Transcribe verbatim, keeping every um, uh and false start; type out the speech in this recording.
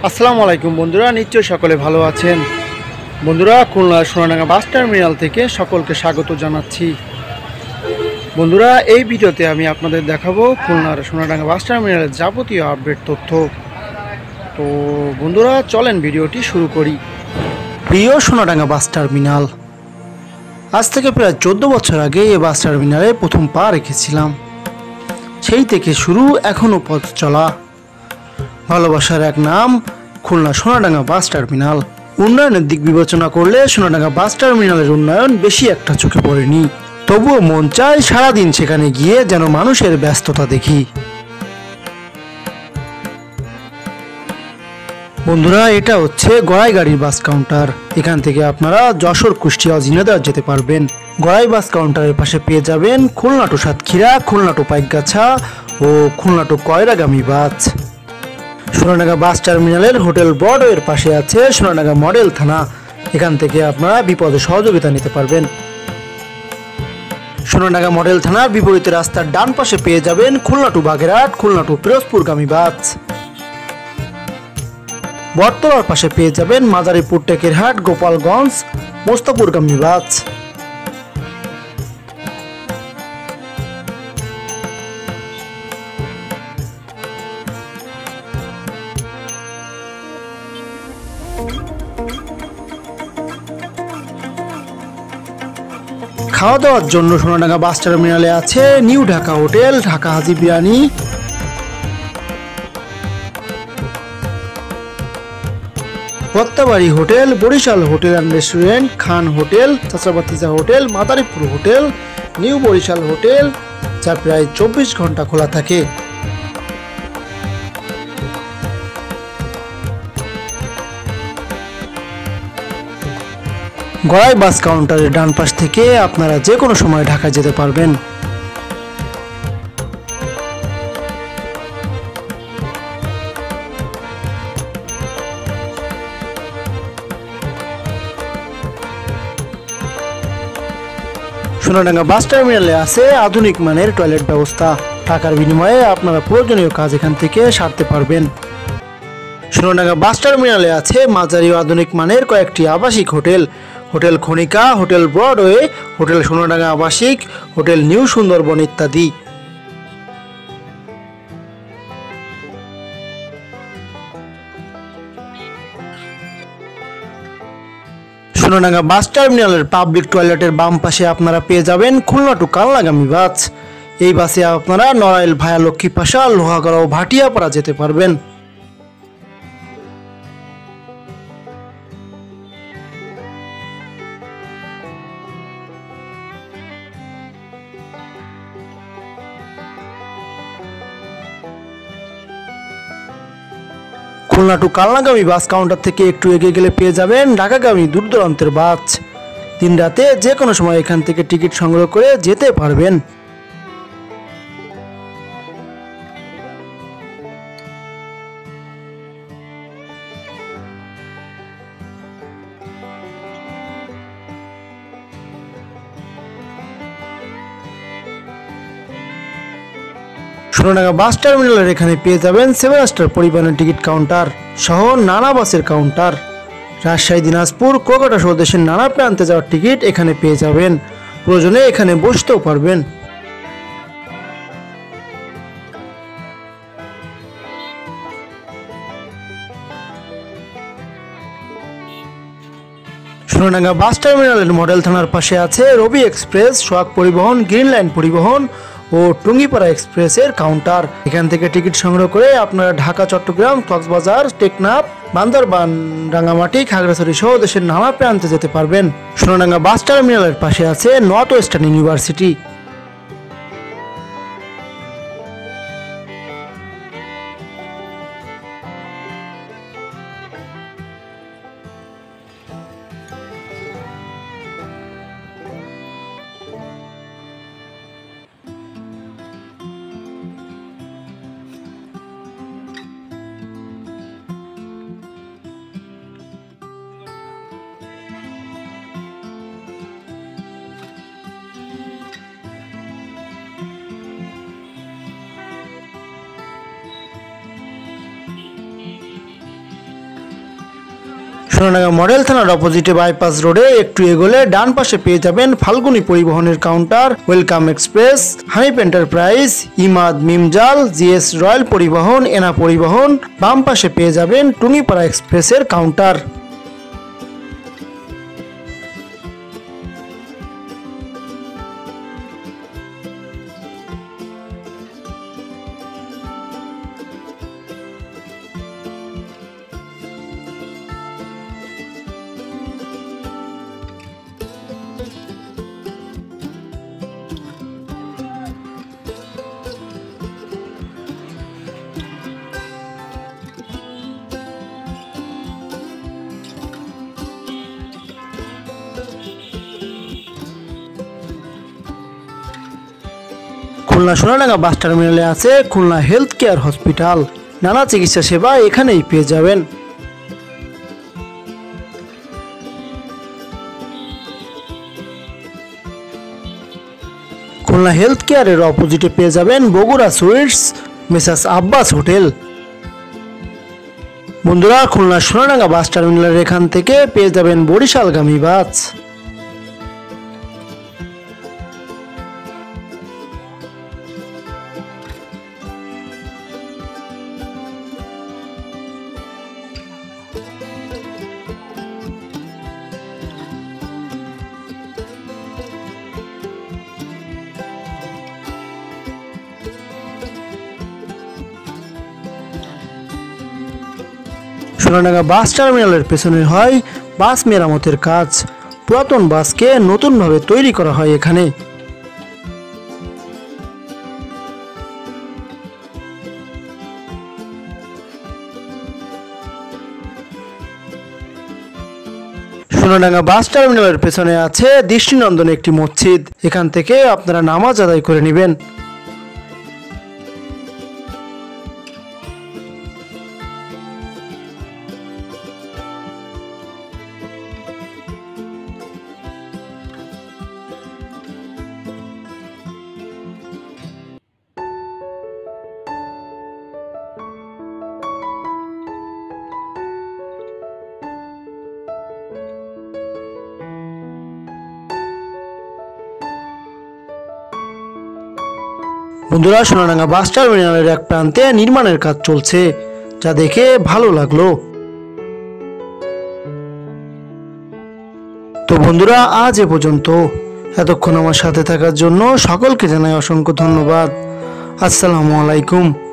আসসালামু আলাইকুম বন্ধুরা, নিশ্চয়ই সকলে ভালো আছেন। বন্ধুরা, খুলনা সোনাডাঙ্গা বাস টার্মিনাল থেকে সকলকে স্বাগত জানাচ্ছি। বন্ধুরা, এই ভিডিওতে আমি আপনাদের দেখাবো খুলনার সোনাডাঙ্গা বাস টার্মিনালের যাবতীয় আপডেট তথ্য। তো বন্ধুরা, চলেন ভিডিওটি শুরু করি। প্রিয় সোনাডাঙ্গা বাস টার্মিনাল, আজ থেকে প্রায় চোদ্দ বছর আগে এই বাস টার্মিনালে প্রথম পা রেখেছিলাম। সেই থেকে শুরু, এখনও পথ চলা। ভালোবাসার এক নাম খুলনা সোনাডাঙ্গা বাস টার্মিনাল। উন্নয়নের দিক বিবেচনা করলে সোনাডাঙ্গা বাস টার্মিনালের উন্নয়ন বেশি একটা চোখে পড়েনি, তবুও মন চায় সারাদিন সেখানে গিয়ে যেন মানুষের ব্যস্ততা দেখি। বন্ধুরা, এটা হচ্ছে গড়াই গাড়ির বাস কাউন্টার। এখান থেকে আপনারা যশোর, কুষ্টিয়া, ঝিনাইদহ যেতে পারবেন। গড়াই বাস কাউন্টারের পাশে পেয়ে যাবেন খুলনা টু সাতক্ষীরা, খুলনা টু পাইকগাছা ও খুলনা টু কয়রাগামী বাস। সোনাডাঙ্গা বাস টার্মিনালের হোটেল ব্রডওয়ের পাশে আছে সোনাডাঙ্গা মডেল থানা। এখান থেকে আপনারা বিপদে সহযোগিতা নিতে পারবেন। সোনাডাঙ্গা মডেল থানার বিপরীতে রাস্তার ডান পাশে পেয়ে যাবেন খুলনা টু বাগেরহাট, খুলনা টু পিরোজপুরগামী বাস। বটতলার পাশে পেয়ে যাবেন মাদারীপুর, টেকেরহাট, গোপালগঞ্জ, মোস্তাপুরগামী বাস। খাওয়া দাওয়ার জন্য সোনাডাঙ্গা বাস টার্মিনালে আছে new Dhaka hotel, Dhaka Haji biryani, Pattabari hotel, Barishal hotel and restaurant, Khan hotel, Chachabhatija hotel, Madaripur hotel, new Barishal hotel, যা প্রায় চব্বিশ ঘন্টা খোলা থাকে। গড়াই বাস কাউন্টারের ডান পাশ থেকে আপনারা যে কোনো সময় ঢাকা যেতে পারবেন। সোনাডাঙ্গা বাস টার্মিনালে আছে আধুনিক মানের টয়লেট ব্যবস্থা। টাকার বিনিময়ে আপনারা প্রয়োজনীয় কাজ এখান থেকে সারতে পারবেন। সোনাডাঙ্গা বাস টার্মিনালে আছে মাঝারি ও আধুনিক মানের কয়েকটি আবাসিক hotel. Hotel Khanika, hotel Broadway, hotel Sonadanga আবাসিক, হোটেল নিউ সুন্দরবন ইত্যাদি। সোনাডাঙ্গা বাস টার্মিনালের পাবলিক টয়লেটের বাম পাশে আপনারা পেয়ে যাবেন খুলনা টু কালনাগামী বাস। এই বাসে আপনারা নড়াইল ভায়া লক্ষ্মীপাশা, লোহাগড়া ও ভাটিয়াপাড়া যেতে পারবেন। খুলনা টু কালনাগামী বাস কাউন্টার থেকে একটু এগিয়ে গেলে পেয়ে যাবেন ঢাকাগামী দূর দূরান্তের বাস। দিন রাতে যে কোনো সময় এখান থেকে টিকিট সংগ্রহ করে যেতে পারবেন। সোনাডাঙ্গা বাস টার্মিনালের এখানে পেয়ে যাবেন সেভেন স্টার পরিবহনের টিকিট কাউন্টার সহ নানা বাসের কাউন্টার। রাজশাহী, দিনাজপুর, কুয়াকাটা সহ দেশের নানা প্রান্তে যাওয়ার টিকিট এখানে পেয়ে যাবেন। প্রয়োজনে এখানে বসতেও পারবেন। সোনাডাঙ্গা বাস টার্মিনালের মডেল থানার পাশে আছে রবি এক্সপ্রেস, সোহাগ পরিবহন, গ্রিন লাইন পরিবহন ও টুঙ্গিপাড়া এক্সপ্রেসের কাউন্টার। এখান থেকে টিকিট সংগ্রহ করে আপনারা ঢাকা, চট্টগ্রাম, কক্সবাজার, টেকনাফ, বান্দরবান, রাঙ্গামাটি, খাগড়াছড়ি সহ দেশের নানা প্রান্তে যেতে পারবেন। সোনাডাঙ্গা বাস টার্মিনালের পাশে আছে north western university. Sonadanga model থানার অপোজিটে বাইপাস রোডে একটু এগোলে ডান পাশে পেয়ে যাবেন ফাল্গুনী পরিবহনের counter, welcome express, Hanif enterprise, Imad মিমজাল, জিএস রয়্যাল পরিবহন, এনা পরিবহন। বাম পাশে পেয়ে যাবেন টুনিপাড়া এক্সপ্রেসের কাউন্টার। খুলনা সোনাডাঙ্গা বাস টার্মিনালে আছে খুলনা হেলথ কেয়ার হসপিটাল। নানা চিকিৎসা সেবা এখানেই পেয়ে যাবেন। খুলনা হেলথ কেয়ারের অপোজিটে পেয়ে যাবেন Bogura sweets, messrs Abbas hotel. বন্ধুরা, খুলনা সোনাডাঙ্গা বাস টার্মিনালের এখান থেকে পেয়ে যাবেন বরিশালগামী বাস। সোনাডাঙ্গা বাস টার্মিনালের পেছনে হয় বাস মেরামতের কাজ। পুরাতন বাসকে নতুনভাবে তৈরি করা হয় এখানে। সোনাডাঙ্গা বাস টার্মিনালের পেছনে আছে দৃষ্টিনন্দন একটি মসজিদ। এখান থেকে আপনারা নামাজ আদায় করে নেবেন। বন্ধুরা, সোনাডাঙ্গা বাস টার্মিনালের এক প্রান্তে নির্মাণের কাজ চলছে, যা দেখে ভালো লাগলো। তো বন্ধুরা, আজ এ পর্যন্ত। এতক্ষণ আমার সাথে থাকার জন্য সকলকে জানাই অসংখ্য ধন্যবাদ। আসসালামু আলাইকুম।